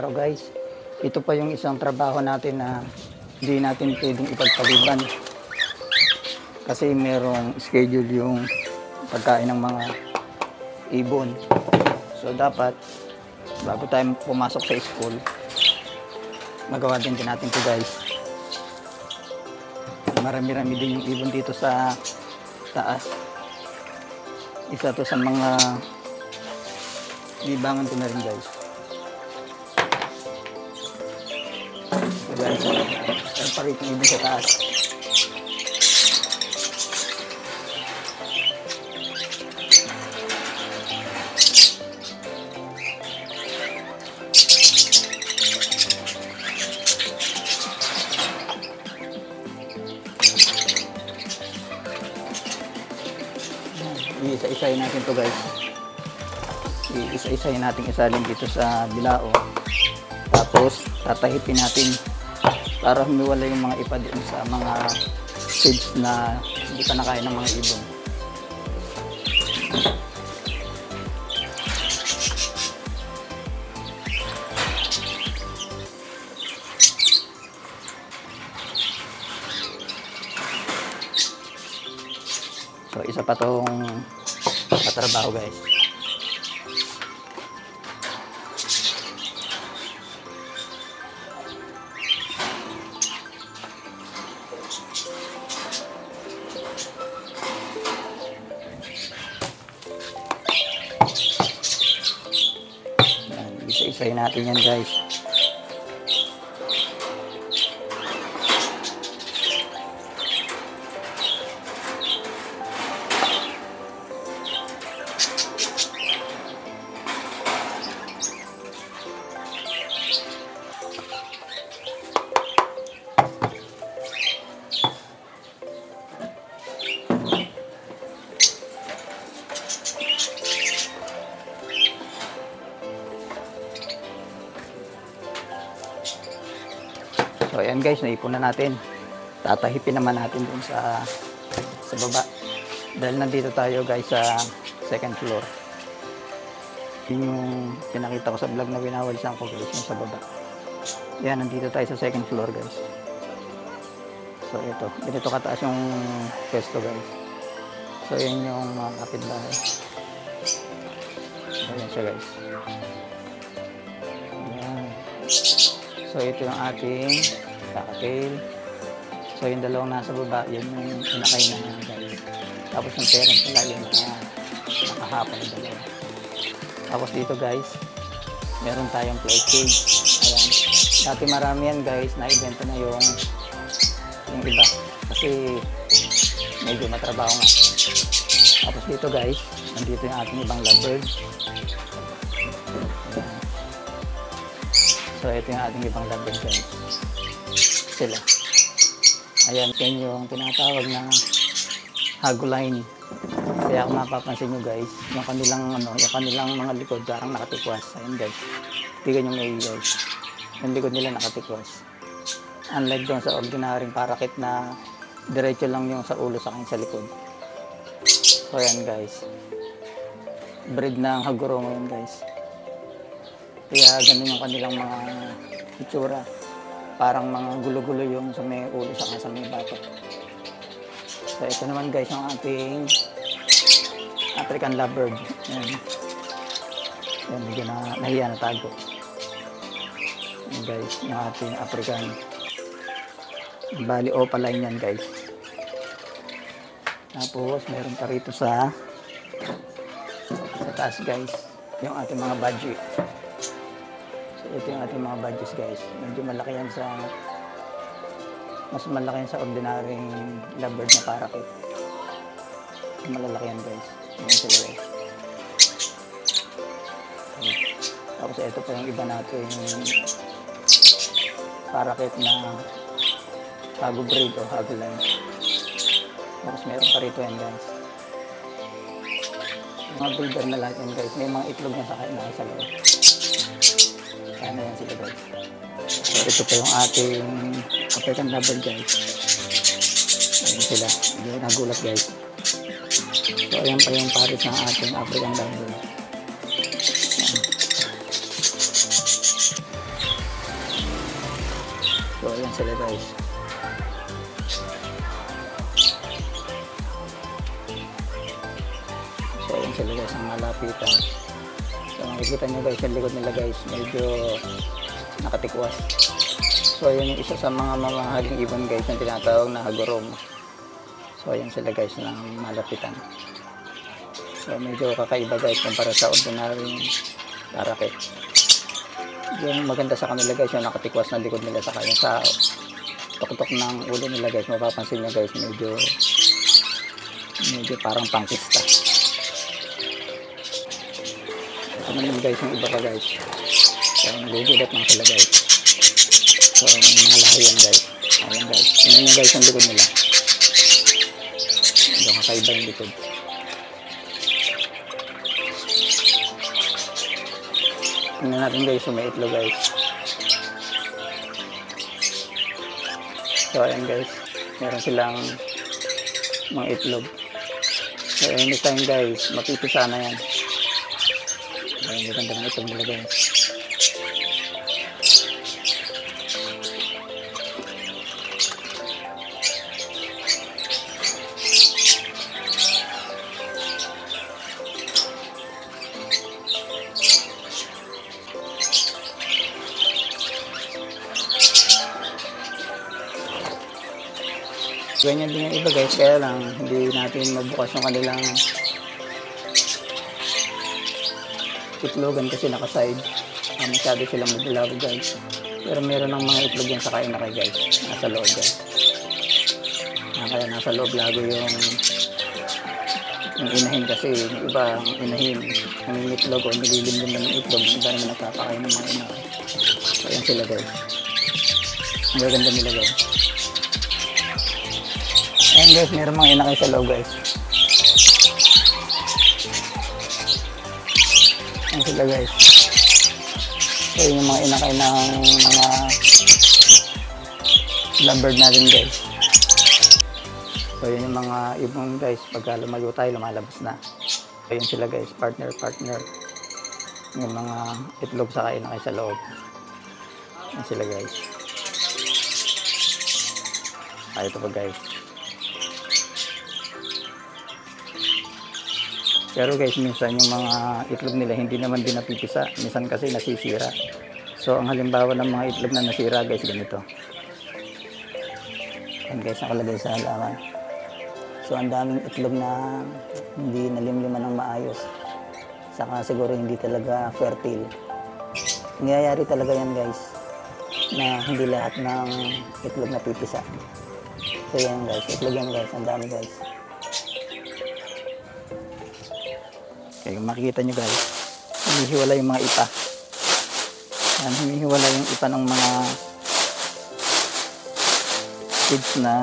araw guys. Ito pa yung isang trabaho natin na hindi natin pwedeng ipagpaliban. Kasi merong schedule yung pagkain ng mga ibon. So dapat bago tayo pumasok sa school, magawa din natin ito guys. Marami-rami din yung ibon dito sa taas. Isa to sa mga libangan ko na rin guys. So guys, parit ng ibon sa taas. Iisa-isahin natin to guys. Iisa-isahin natin isalin dito sa bilao. Tapos tatahipin natin para humiwala yung mga ipa doon sa mga seeds na hindi pa nakain ng mga ibon. So isa pa tong katrabaho guys. Isa-isahin natin yan guys. So ayan guys, naipon na natin. Tatahipin naman natin dun sa baba. Dahil nandito tayo guys sa second floor. Yun yung pinakita ko sa vlog na winawalisan ko guys, yung sa baba. Yan, nandito tayo sa second floor guys. So ito, ganito kataas yung pwesto guys. So yan yung kapitbahay. So yan siya guys. Yan. So ito yung ating cocktail. So yung dalawang nasa baba, yun yung inakay na guys. Tapos yung parent nila yung nakahapon yung dalawa. Tapos dito guys, meron tayong play cage. Ayan. Dati marami yan guys, na-ibenta na yung iba. Kasi medyo matrabaho nga. Tapos dito guys, nandito yung ating ibang lovebird. So ito yung ating ibang lovebird guys. Sila. Ayan, yan yung tinatawag na hagoline. Kaya kung mapapansin nyo guys, yung kanilang mga likod parang nakatikwas. Ayan guys. Tignan nyo ngayon guys. Yung likod nila nakatikwas. Unlike doon sa ordinaryong parakit na diretso lang yung sa ulo sa kanya sa likod. So ayan guys. Breed ng haguro ngayon guys. Kaya ganun yung kanilang mga itsura. Parang mga gulo-gulo yung sa may ulo sa may batok. So ito naman guys yung ating African lovebird. Ayan. Ayan, medyo nahiya na tago. Ayan guys, yung ating African. Bali opaline yan guys. Tapos meron pa rito sa taas guys, yung ating mga budgie. Ito yung ating mga badges guys. Medyo malaki yan mas malaki yan sa ordinaryong lovebird na parakeet. Malalaki yan guys. Ayan sila guys. Okay. Tapos ito pa yung iba natin parakeet na hago breed o hago line. Tapos meron pa rito yan guys. Mga breeder na lahat yan guys. May mga itlog na sa loob. Ayan na yan sila guys. So ito pa yung ating African lovebird guys. Ayan sila. Hindi nagulat guys. So ayan pa yung pares ng ating African lovebird. Ayan sila guys. So ayan sila guys ang malapitan. So makikita nyo guys yung likod nila guys medyo nakatikwas. So ayan yung isa sa mga mamahaling ibon guys yung tinatawag na hagorom. So ayan sila guys ng malapitan. So medyo kakaiba guys kumpara sa ordinary parakeet. Yung maganda sa kanila guys yung nakatikwas na likod nila sa kanya sa tuktok ng ulo nila guys, mapapansin nyo guys medyo parang pangkista. Ito naman guys yung iba pa guys. So nagugulat lang sila guys. So may mga lahi yan guys. Ayan guys, tingnan nyo guys yung likod nila. Medyo kakaiba yung likod. Tingnan natin guys yung may itlog guys. So ayan guys, meron silang mga itlog. So anytime guys, mapipisa na yan. Ayan, ganda ng itlog nila guys. Ganyan din yung iba guys, kaya lang hindi natin mabukas yung kanilang itlogan kasi nakaside. Masyado silang mabilabo guys. Pero meron ng mga itlog yan sa kainakay guys, nasa loob guys. Kaya nasa loob lago yung inahin kasi yung iba ang inahin nangingitlog o nililimlim na ng itlog, yung iba naman nagpapakain ng mga inakay. So yan sila guys, ang gaganda nila guys. Ayan guys, meron mga inakay sa loob guys. Ayan sila guys. So yun yung mga inakay ng mga lovebird natin guys. So yun yung mga ibon guys, pagka lumayo tayo lumalabas na. So yun sila guys, partner. Yung mga itlog sa inakay sa loob. Ayan sila guys. Ito pa guys. Pero guys, minsan yung mga itlog nila hindi naman din napipisa. Minsan kasi nasisira. So ang halimbawa ng mga itlog na nasira guys, ganito. Yan guys, nakalagay sa halaman. So ang daming itlog na hindi nalimliman ng maayos. Saka siguro hindi talaga fertile. Nangyayari talaga yan guys, na hindi lahat ng itlog napipisa. So yan guys, itlog yan guys, ang dami guys. Okay, kung makikita nyo guys, humihiwala yung mga ipa. Yan, humihiwala yung ipa ng mga seeds na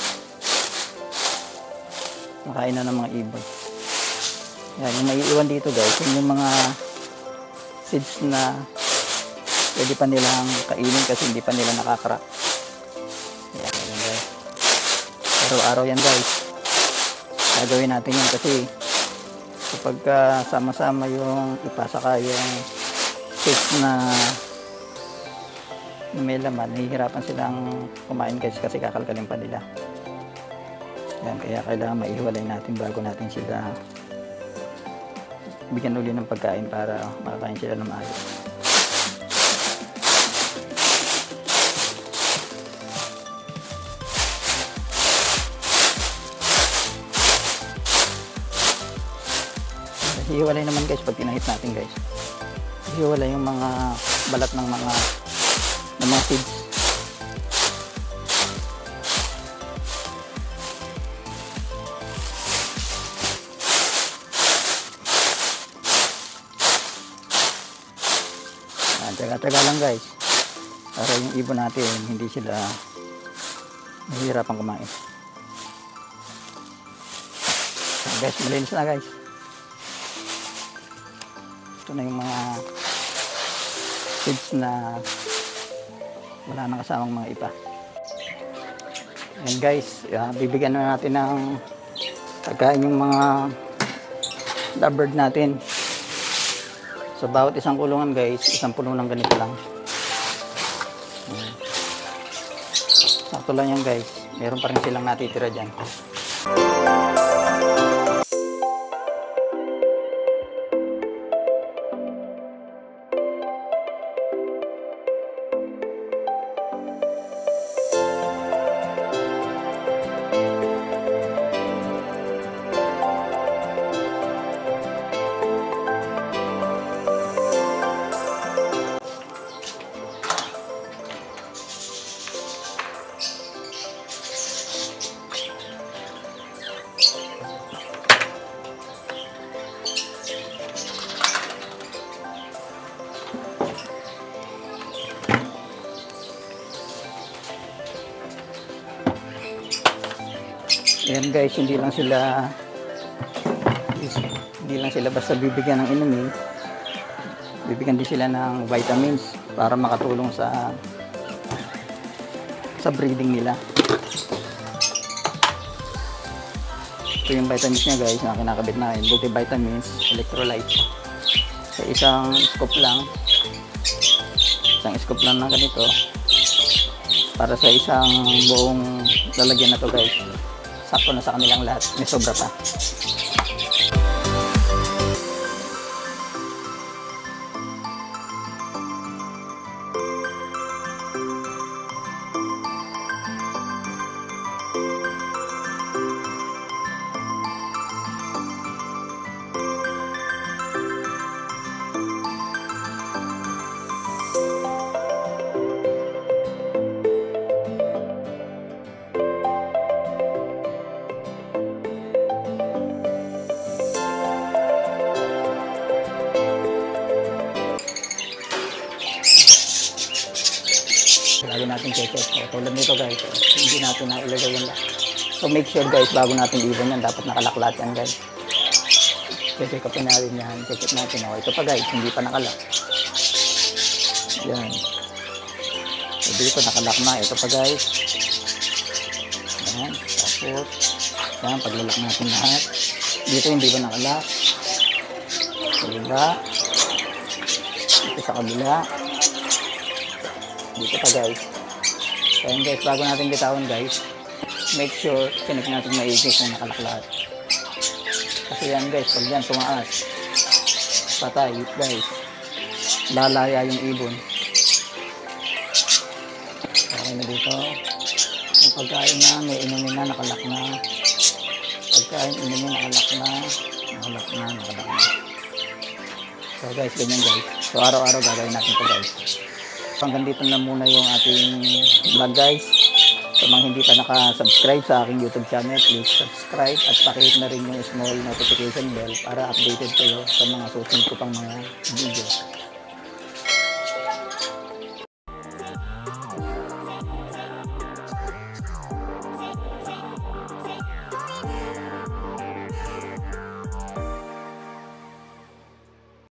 makain na ng mga ibon. Yan, yung maiiwan dito guys, yung mga seeds na pwede pa nilang kainin kasi hindi pa nila nakakrak. Yan, yan guys. Araw-araw yan guys. Gagawin natin yan kasi kapag sama-sama yung ipasaka yung fish na may laman, nahihirapan silang kumain guys kasi kakalkalin pa nila. Yan, kaya kailangan maihiwalay natin bago natin sila bigyan uli ng pagkain para makakain sila ng maayos. Hiwalay naman guys pag tinahit natin guys. Hiwalay yung mga balat ng mga seeds. Taga-taga lang guys. Para yung ibon natin hindi sila nahihirapan kumain. Guys, malinis na guys. Ito na yung mga seeds na wala nang kasamang mga ipa. And guys, bibigyan na natin ng pagkain yung mga lovebird natin. So bawat isang kulungan guys, isang puno ng ganito lang. sakto lang yan guys. Meron pa rin silang natitira dyan. Ayan guys, hindi lang sila basta bibigyan ng inumin. Bibigyan din sila ng vitamins para makatulong sa breeding nila. Ito yung vitamins niya guys na kinakabit natin. Multivitamins, electrolytes. Sa isang scoop lang ng ganito para sa isang buong lalagyan na to guys. Sakto na sa kanilang lahat. May sobra pa. Lagi natin check. Tulad nito guys, hindi natin na ilagay yan lang. So make sure guys, bago natin ibon yan, dapat nakalaklat yan guys. Check upin natin yan. Check natin. Oh, ito pa guys, hindi pa nakalak. Yan. So dito nakalak na. Ito pa guys. Yan. Tapos, yan, paglalak natin lahat. Dito hindi pa nakalak. Sa kabila. Dito sa kabila. Dito pa guys. So yun guys, bago natin bitawan guys, make sure chinik natin maigi kung nakalak. Kasi yan guys, pag yan tumaas, patay guys, lalaya yung ibon. Okay na dito. Yung pagkain na, may inumin na, nakalak na. Pagkain, inumin, nakalak na. So guys, ganyan guys. So araw-araw gagawin natin ito guys. Hanggang dito na muna yung ating vlog guys. Sa mga hindi pa naka-subscribe sa aking YouTube channel, please subscribe at pakihit na rin yung small notification bell para updated kayo sa mga susunod ko pang mga videos.